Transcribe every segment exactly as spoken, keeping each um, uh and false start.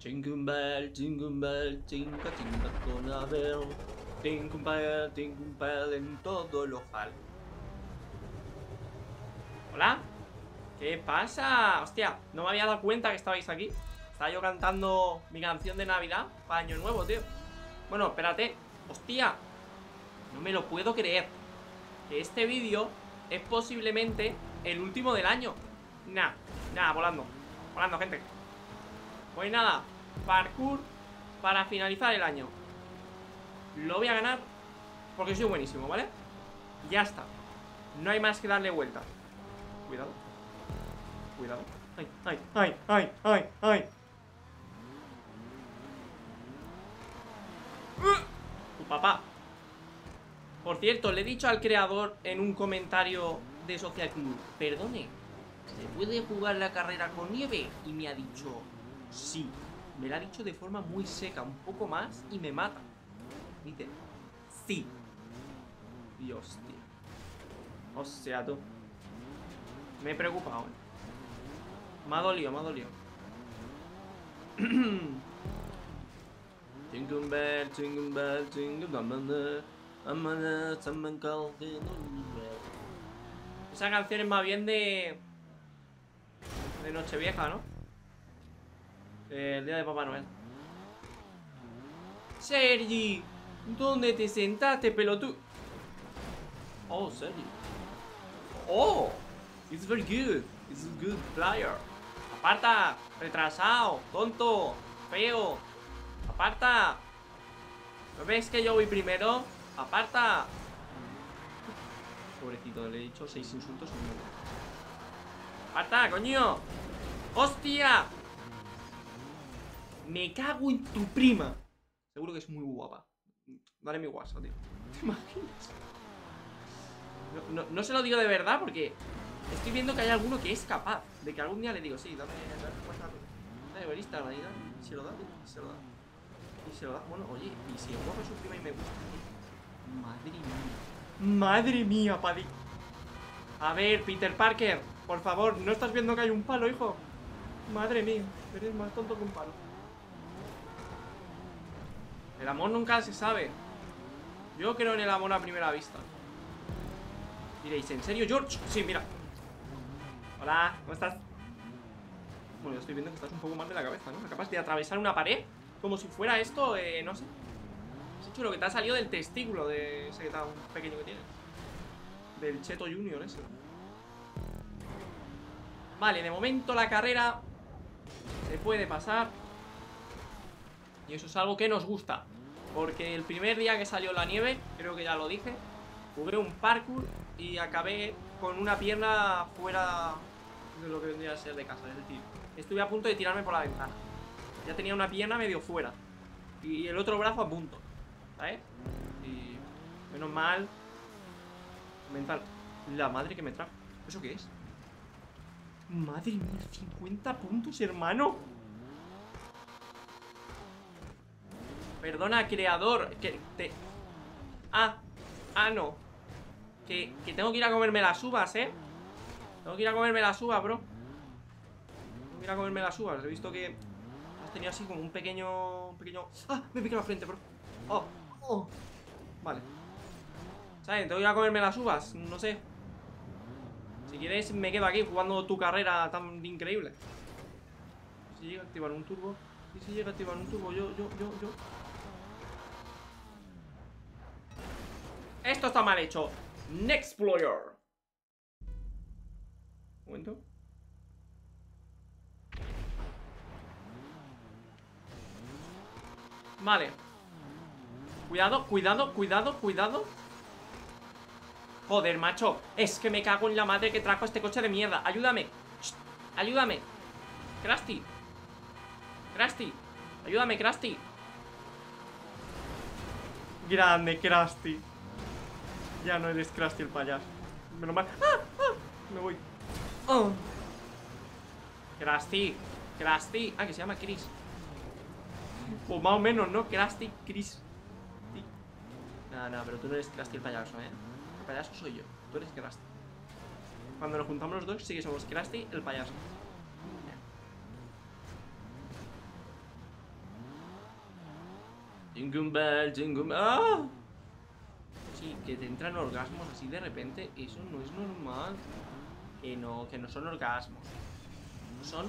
Jingle bell, jingle bell, chinga, chinga con la bell. Jingle bell, jingle bell en todo el ojal. ¿Hola? ¿Qué pasa? Hostia, no me había dado cuenta que estabais aquí. Estaba yo cantando mi canción de Navidad para Año Nuevo, tío. Bueno, espérate. Hostia, no me lo puedo creer. Que este vídeo es posiblemente el último del año. Nah, nah, volando. Volando, gente. Pues nada, parkour para finalizar el año. Lo voy a ganar porque soy buenísimo, ¿vale? Ya está. No hay más que darle vuelta. Cuidado. Cuidado. Ay, ay, ay, ay, ay, ay. Tu papá. Por cierto, le he dicho al creador en un comentario de Social Club: perdone, ¿se puede jugar la carrera con nieve? Y me ha dicho sí. Me lo ha dicho de forma muy seca, un poco más y me mata. Dice sí. Dios, tío. O sea, tú. Me he preocupado, ¿eh? Me ha dolido, me ha dolido. Jingle bell, jingle bell, jingle bell. Esa canción es más bien de de Nochevieja, ¿no? El día de Papá Noel. Sergi, ¿dónde te sentaste, pelotudo? Oh, Sergi. Oh, it's very good. It's a good player. Aparta, retrasado, tonto, feo. Aparta. ¿No ves que yo voy primero? Aparta. Pobrecito, le he dicho seis insultos en un momento. Aparta, coño. ¡Hostia! Me cago en tu prima. Seguro que es muy guapa. Dale mi WhatsApp, tío. ¿Te imaginas? No, no, no se lo digo de verdad porque estoy viendo que hay alguno que es capaz de que algún día le digo, sí, dame, dame WhatsApp. Dale, ver Instagram, y dale. Y se lo da, tío. Y se lo da. Y se lo da. Bueno, oye, y si el guapo es su prima y me gusta, tío. Madre mía. Madre mía, Paddy. A ver, Peter Parker, por favor, ¿no estás viendo que hay un palo, hijo? Madre mía, eres más tonto que un palo. El amor nunca se sabe. Yo creo en el amor a primera vista. Diréis, ¿en serio, George? Sí, mira. Hola, ¿cómo estás? Bueno, yo estoy viendo que estás un poco mal de la cabeza, ¿no? Capaz de atravesar una pared como si fuera esto, eh, no sé. Has hecho lo que te ha salido del testículo de ese tan pequeño que tienes. Del Cheto Junior ese. Vale, de momento la carrera se puede pasar. Y eso es algo que nos gusta. Porque el primer día que salió la nieve, creo que ya lo dije, jugué un parkour y acabé con una pierna fuera de lo que vendría a ser de casa. Es decir, estuve a punto de tirarme por la ventana. Ya tenía una pierna medio fuera y el otro brazo a punto, ¿sabes? Y menos mal. Mental. La madre que me trajo. ¿Eso qué es? Madre mía, cincuenta puntos, hermano. Perdona, creador. Que te... Ah, ah, no. Que, que tengo que ir a comerme las uvas, ¿eh? Tengo que ir a comerme las uvas, bro. Tengo que ir a comerme las uvas. He visto que has tenido así como un pequeño... Un pequeño... ¡Ah! Me he picado la frente, bro. Oh, oh. Vale. ¿Sabes? Tengo que ir a comerme las uvas. No sé. Si quieres me quedo aquí jugando tu carrera tan increíble. Si llega a activar un turbo. Y si llega a activar un turbo, yo, yo, yo, yo. Esto está mal hecho. Nexplorer. Un momento. Vale. Cuidado, cuidado, cuidado, cuidado. Joder, macho. Es que me cago en la madre que trajo este coche de mierda. Ayúdame. Shh. Ayúdame. Krusty. Krusty. Ayúdame, Krusty. Grande, Krusty. Ya no eres Krusty el payaso. Menos mal. ¡Ah! ¡Ah! Me voy. Oh. Krusty. Krusty. Ah, que se llama Chris. Pues más o menos, ¿no? Krusty, Chris. Nada, nada, pero tú no eres Krusty el payaso, ¿eh? El payaso soy yo. Tú eres Krusty. Cuando nos juntamos los dos, sí que somos Krusty el payaso. Jingle bell, jingle bell. ¡Ah! Sí, que te entran orgasmos así de repente. Eso no es normal. Que no, que no son orgasmos. Son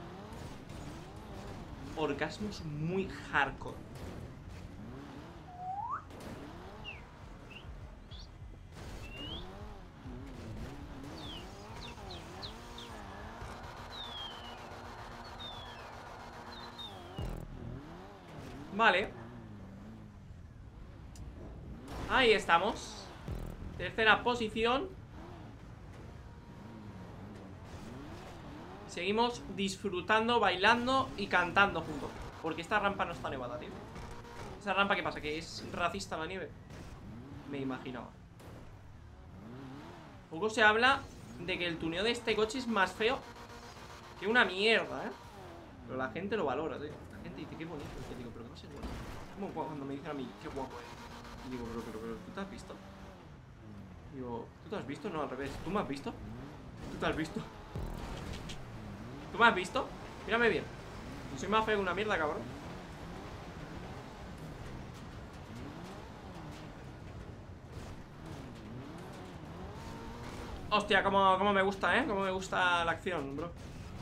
orgasmos muy hardcore. Vale. Ahí estamos. Tercera posición. Seguimos disfrutando, bailando y cantando juntos. Porque esta rampa no está nevada, tío. ¿Esa rampa qué pasa? ¿Que es racista la nieve? Me imaginaba. Poco se habla de que el tuneo de este coche es más feo que una mierda, ¿eh? Pero la gente lo valora, tío. La gente dice, qué bonito. Y digo, pero que no sé, bueno. Como cuando me dicen a mí, qué guapo es. Y digo, pero, pero, pero, ¿tú te has visto? Digo, ¿tú te has visto? No, al revés. ¿Tú me has visto? ¿Tú te has visto? ¿Tú me has visto? Mírame bien. Soy más feo que una mierda, cabrón. Hostia, cómo, cómo me gusta, ¿eh? Cómo me gusta la acción, bro.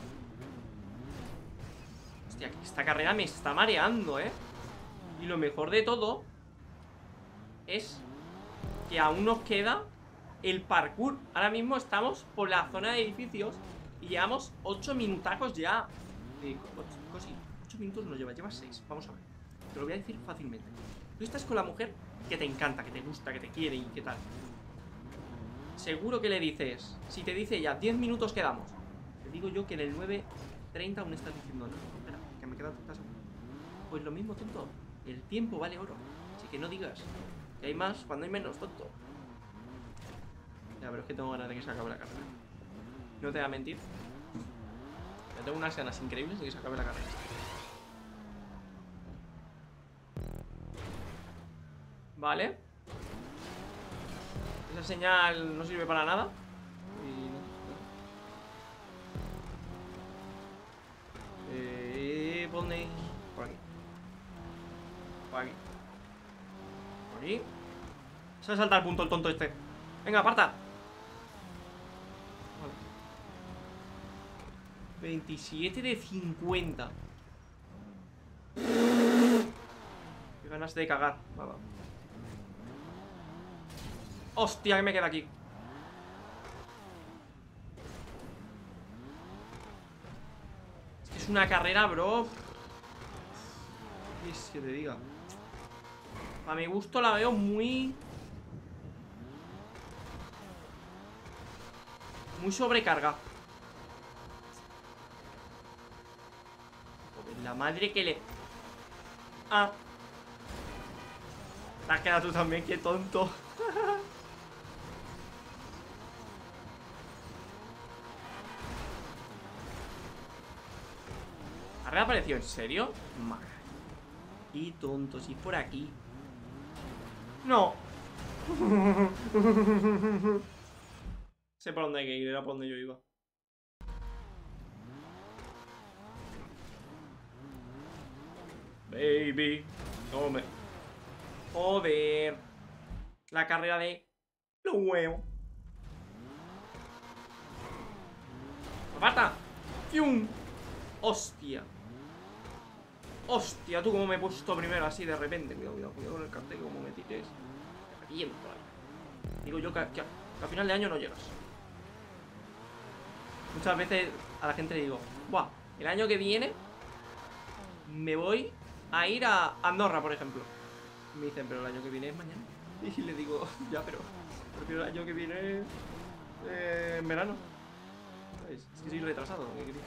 Hostia, esta carrera me está mareando, ¿eh? Y lo mejor de todo es que aún nos queda el parkour. Ahora mismo estamos por la zona de edificios y llevamos ocho minutacos ya. Eh, Cosi, ocho minutos nos lleva, lleva seis. Vamos a ver. Te lo voy a decir fácilmente. Tú estás con la mujer que te encanta, que te gusta, que te quiere y qué tal. Seguro que le dices, si te dice ya diez minutos quedamos, te digo yo que en el nueve treinta aún estás diciendo, no, espera, que me queda treinta segundos. Pues lo mismo, tonto. El tiempo vale oro. Así que no digas que hay más cuando hay menos, tonto. Ya, pero es que tengo ganas de que se acabe la carrera. No te voy a mentir. Yo tengo unas ganas increíbles de que se acabe la carrera. Vale. Esa señal no sirve para nada. Y no. Eh, ¿dónde? Por aquí. Por aquí. Por aquí. Se ha saltado el punto el tonto este. Venga, aparta. Vale. veintisiete de cincuenta. Qué ganas de cagar. Va, va. Hostia, que me queda aquí. Es que es una carrera, bro. ¿Qué es que te diga? A mi gusto la veo muy... muy sobrecargada. Joder, la madre que le... Ah. Te has quedado tú también, qué tonto. ¿Ha reaparecido en serio? Madre. Y tonto, si es por aquí. No. Sé por dónde hay que ir, era por donde yo iba. Baby. No me... Joder. La carrera de... los huevos. ¡Aparta! ¡Fium! ¡Hostia! ¡Hostia! Tú como me he puesto primero así de repente. Cuidado, cuidado, cuidado con el cartel, como me tires. Te reviento ahí. Digo yo que, que, que a final de año no llegas. Muchas veces a la gente le digo, buah, el año que viene me voy a ir a Andorra, por ejemplo. Me dicen, pero el año que viene es mañana. Y le digo, ya, pero prefiero el año que viene eh, en verano. ¿Sabes? Es que soy retrasado. ¿Qué queréis?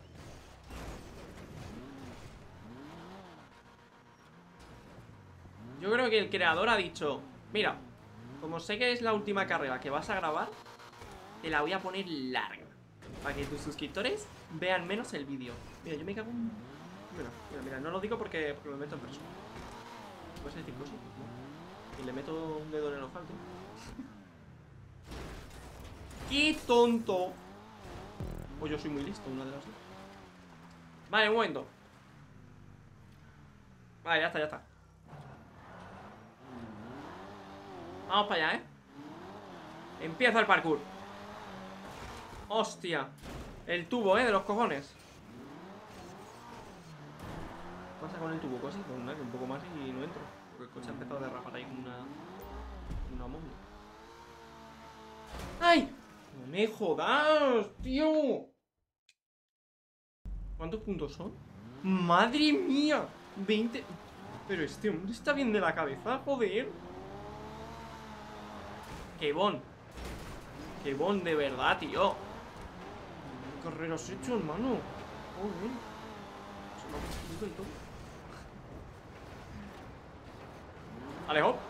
Yo creo que el creador ha dicho, mira, como sé que es la última carrera que vas a grabar, te la voy a poner larga, para que tus suscriptores vean menos el vídeo. Mira, yo me cago en... Mira, mira, mira, no lo digo porque, porque me meto en preso. ¿Puedes decir cosas? ¿No? Y le meto un dedo en el ojal, tío. ¡Qué tonto! Pues yo soy muy listo, una de las dos. Vale, un momento. Vale, ya está, ya está. Vamos para allá, ¿eh? Empieza el parkour. Hostia. El tubo, ¿eh? De los cojones. ¿Qué pasa con el tubo? Casi, pues nada, que un poco más y no entro. Porque el coche ha empezado a derrapar ahí como una... Una momia. ¡Ay! ¡No me jodas, tío! ¿Cuántos puntos son? ¡Madre mía! veinte... Pero este hombre está bien de la cabeza, joder. ¡Qué bon! ¡Qué bon de verdad, tío! ¿Qué carrera has hecho, hermano? Joder. Se me ha puesto y todo. Vale, hop.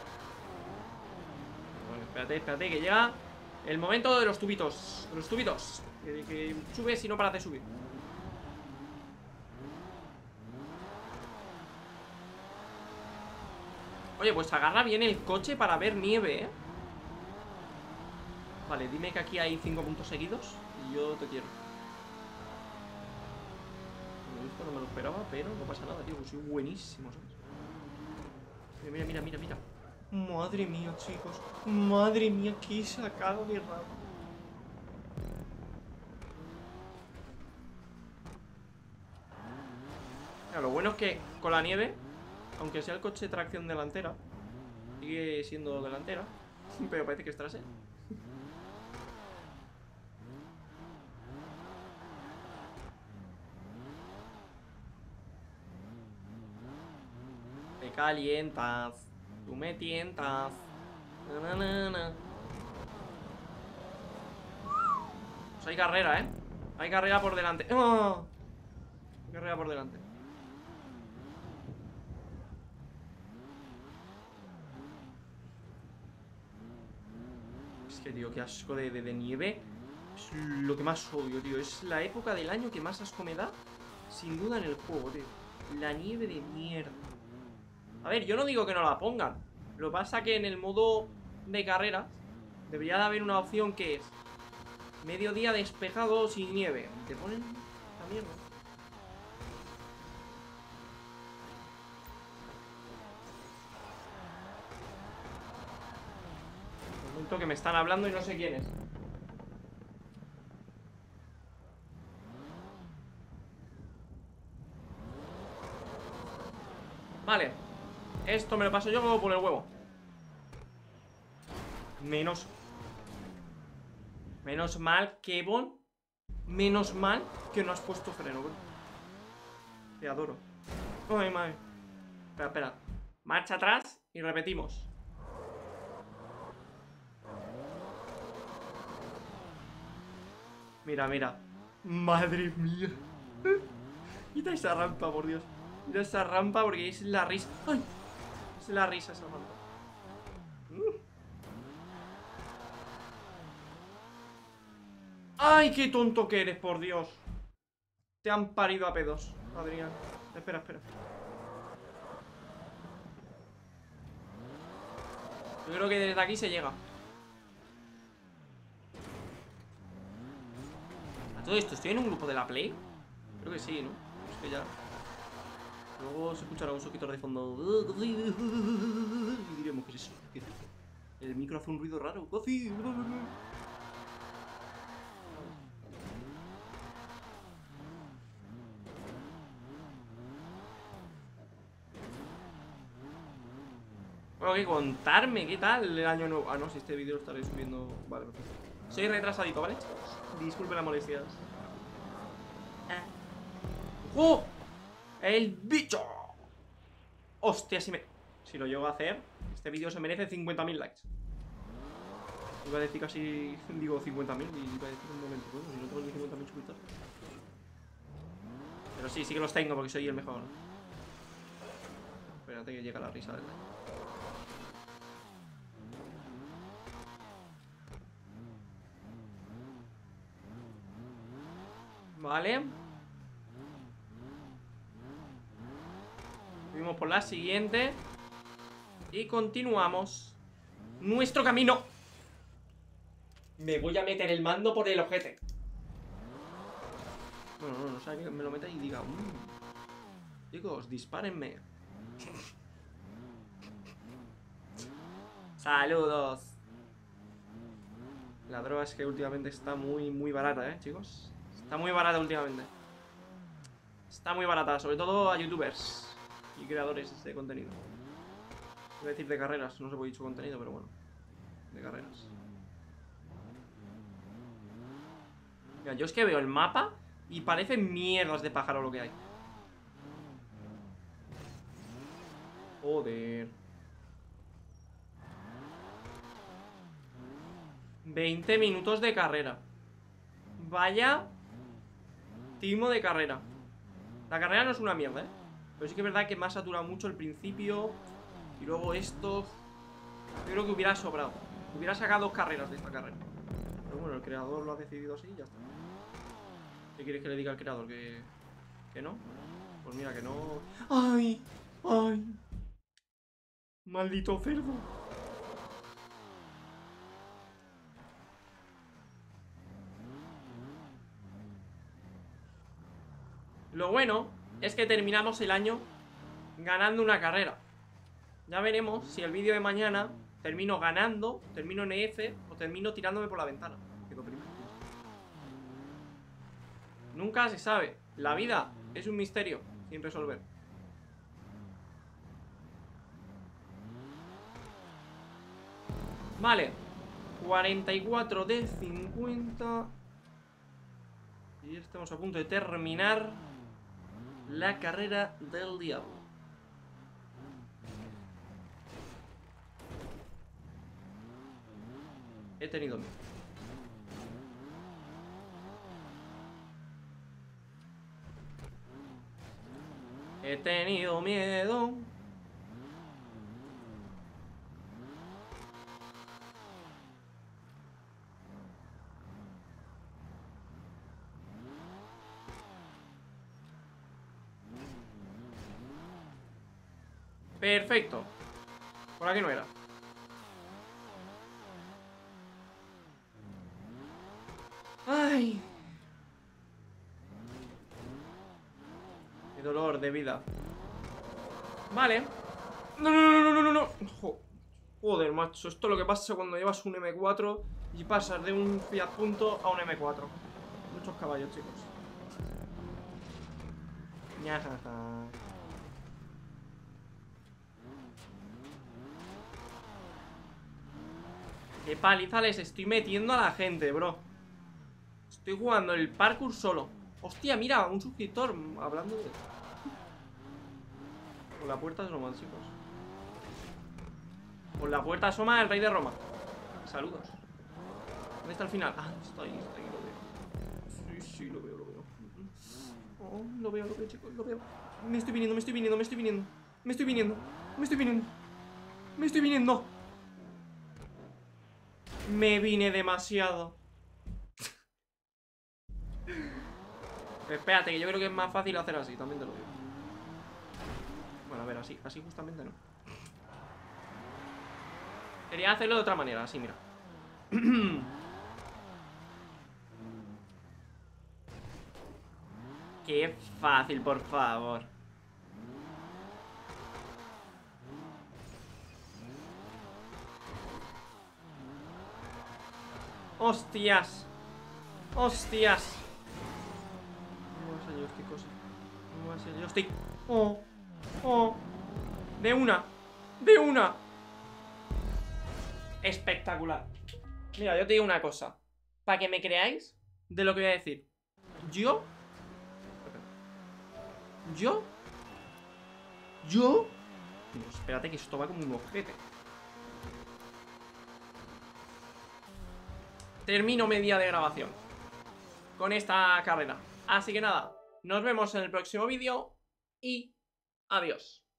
Vale, espérate, espérate, que llega el momento de los tubitos. De los tubitos. Que, que subes y no paras de subir. Oye, pues agarra bien el coche para ver nieve, ¿eh? Vale, dime que aquí hay cinco puntos seguidos y yo te quiero. Esto no me lo esperaba, pero no pasa nada, tío. Soy buenísimo, ¿sabes? Mira, mira, mira, mira. Madre mía, chicos. Madre mía, qué sacado de rabo. Mira, lo bueno es que con la nieve, aunque sea el coche de tracción delantera, sigue siendo delantera, pero parece que es trasera. Me calientas. Tú me tientas. Na, na, na. Pues hay carrera, ¿eh? Hay carrera por delante. ¡Oh! Hay carrera por delante. Es que, tío, qué asco de, de, de nieve. Es lo que más odio, tío. Es la época del año que más asco me da, sin duda, en el juego, tío. La nieve de mierda. A ver, yo no digo que no la pongan. Lo que pasa que en el modo de carreras debería de haber una opción que es mediodía despejado sin nieve. Te ponen la mierda. Un momento que me están hablando y no sé quién es. Vale. Esto me lo paso yo por el huevo. Menos Menos mal, Kevon. Menos mal que no has puesto freno, bro. Te adoro. Ay, madre. Espera, espera. Marcha atrás y repetimos. Mira, mira. Madre mía. Quita esa rampa, por Dios. Quita esa rampa porque es la risa. ¡Ay! Es la risa esa rampa. ¡Ay, qué tonto que eres, por Dios! Te han parido a pedos, Adrián. Espera, espera. Yo creo que desde aquí se llega. A todo esto, ¿estoy en un grupo de la Play? Creo que sí, ¿no? Es que ya... Luego se escuchará un soquito de fondo. Y diremos, ¿qué es eso? ¿Qué es eso? El micro hace un ruido raro. Bueno, que contarme, ¿qué tal el año nuevo? Ah, no, si este vídeo lo estaré subiendo. Vale, perfecto. Soy retrasadito, ¿vale? Disculpe la molestia. ¡Oh! ¡El bicho! Hostia, si me... Si lo llego a hacer, este vídeo se merece cincuenta mil likes. Iba a decir casi... Digo cincuenta mil y iba a decir un momento. Bueno, si no tengo ni cincuenta mil suscriptores. Pero sí, sí que los tengo porque soy el mejor. Espérate que llega la risa del año. Vale. Subimos por la siguiente. Y continuamos nuestro camino. Me voy a meter el mando por el ojete. Bueno, no, no, sabe que me lo meta y diga mmm. Chicos, dispárenme. Saludos. La droga es que últimamente está muy, muy barata, eh, chicos. Está muy barata últimamente. Está muy barata, sobre todo a youtubers y creadores de contenido. Voy a decir de carreras, no se puede dicho contenido, pero bueno. De carreras. Mira, yo es que veo el mapa y parece mierdas de pájaro lo que hay. Joder. veinte minutos de carrera. Vaya timo de carrera. La carrera no es una mierda, ¿eh? Pero sí que es verdad que me ha saturado mucho el principio. Y luego esto. Yo creo que hubiera sobrado. Hubiera sacado dos carreras de esta carrera. Pero bueno, el creador lo ha decidido así y ya está. ¿Qué quieres que le diga al creador? ¿Que, que no? Pues mira, que no. ¡Ay! ¡Ay! Maldito cerdo. Lo bueno es que terminamos el año ganando una carrera. Ya veremos si el vídeo de mañana termino ganando, termino en E F o termino tirándome por la ventana. Quedo primero. Nunca se sabe. La vida es un misterio sin resolver. Vale, cuarenta y cuatro de cincuenta. Y estamos a punto de terminar la carrera del diablo. He tenido miedo. He tenido miedo. Perfecto. Por aquí no era. Ay. Qué dolor de vida. Vale. No, no, no, no, no, no. Joder, macho. Esto es lo que pasa cuando llevas un eme cuatro y pasas de un Fiat Punto a un eme cuatro. Muchos caballos, chicos. Ñajaja. Qué paliza les estoy metiendo a la gente, bro. Estoy jugando el parkour solo. Hostia, mira, un suscriptor. Hablando de... Por la puerta de Roma, chicos. Por la puerta asoma el rey de Roma. Saludos. ¿Dónde está el final? Ah, está ahí, está ahí, lo veo. Sí, sí, lo veo, lo veo. Oh, lo veo, lo veo, chicos, lo veo. Me estoy viniendo, me estoy viniendo, me estoy viniendo. Me estoy viniendo, me estoy viniendo. Me estoy viniendo. Me vine demasiado. Espérate, que yo creo que es más fácil hacer así, también te lo digo. Bueno, a ver, así, así justamente no. Quería hacerlo de otra manera, así, mira. Qué fácil, por favor. Hostias. Hostias. No va a ser joystick, cosa. No va a ser joystick. Oh. Oh. De una. De una. Espectacular. Mira, yo te digo una cosa. Para que me creáis de lo que voy a decir. Yo Yo Yo no, espérate que esto va como un ojete. Termino media de grabación con esta carrera. Así que nada, nos vemos en el próximo vídeo y adiós.